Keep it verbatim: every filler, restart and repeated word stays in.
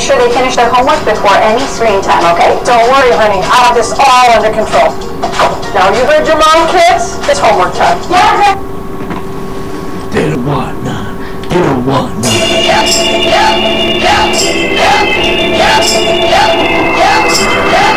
make sure they finish their homework before any screen time, okay? Don't worry, honey. I have this all under control. Now, you heard your mom, kids? It's homework time. Yeah. They don't want none. They don't want none. Yes, yes, yes, yes, yes, yes, yes, yes.